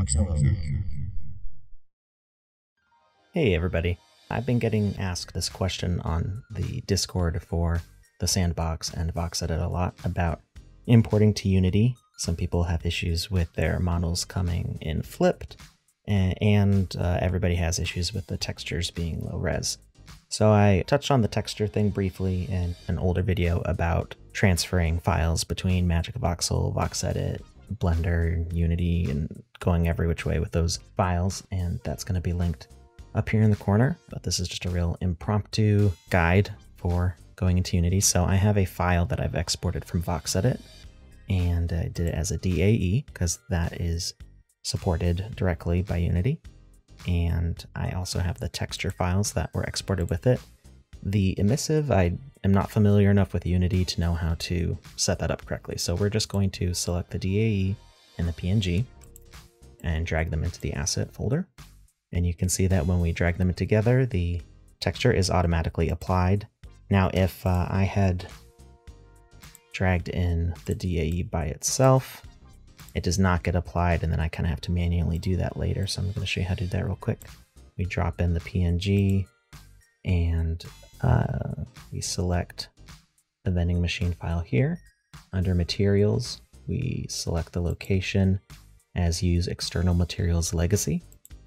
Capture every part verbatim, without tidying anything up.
Voxel. Hey everybody, I've been getting asked this question on the Discord for the Sandbox and VoxEdit a lot about importing to Unity. Some people have issues with their models coming in flipped, and, and uh, everybody has issues with the textures being low res. So I touched on the texture thing briefly in an older video about transferring files between Magic Voxel, VoxEdit, Blender, Unity, and going every which way with those files, and that's going to be linked up here in the corner. But this is just a real impromptu guide for going into Unity. So I have a file that I've exported from VoxEdit, and I did it as a D A E because that is supported directly by Unity. And I also have the texture files that were exported with it. The emissive, I am not familiar enough with Unity to know how to set that up correctly. So we're just going to select the D A E and the P N G and drag them into the asset folder. And you can see that when we drag them together, the texture is automatically applied. Now, if uh, I had dragged in the D A E by itself, it does not get applied, and then I kind of have to manually do that later. So I'm going to show you how to do that real quick. We drop in the P N G, and uh, we select the vending machine file here. Under materials, we select the location as use external materials legacy,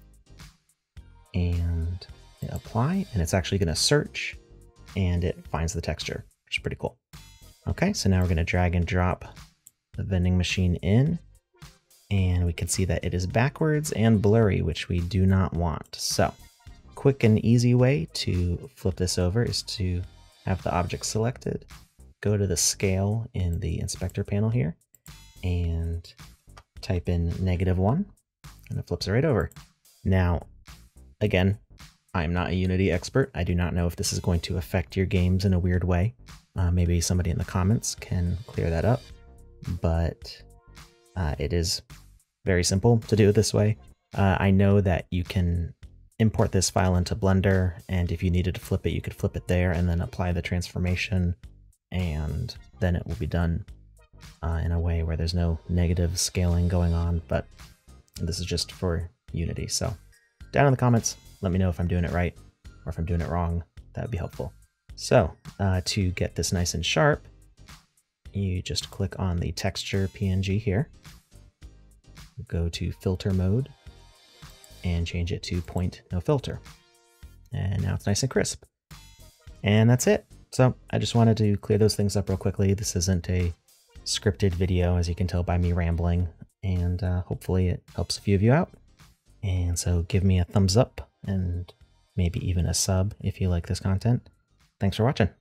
and hit apply, and it's actually going to search, and it finds the texture, which is pretty cool. Okay, so now we're going to drag and drop the vending machine in, and we can see that it is backwards and blurry, which we do not want. So quick and easy way to flip this over is to have the object selected, go to the scale in the inspector panel here, and type in negative one, and it flips it right over. Now, again, I'm not a Unity expert. I do not know if this is going to affect your games in a weird way. Uh, maybe somebody in the comments can clear that up, but uh, it is very simple to do it this way. Uh, I know that you can import this file into Blender, and if you needed to flip it, you could flip it there and then apply the transformation, and then it will be done uh, in a way where there's no negative scaling going on, but this is just for Unity. So down in the comments, let me know if I'm doing it right or if I'm doing it wrong. That would be helpful. So uh, to get this nice and sharp, you just click on the texture P N G here, go to filter mode, and change it to point no filter. And now it's nice and crisp. And that's it. So I just wanted to clear those things up real quickly. This isn't a scripted video, as you can tell by me rambling, and uh, hopefully it helps a few of you out. And so give me a thumbs up and maybe even a sub if you like this content. Thanks for watching.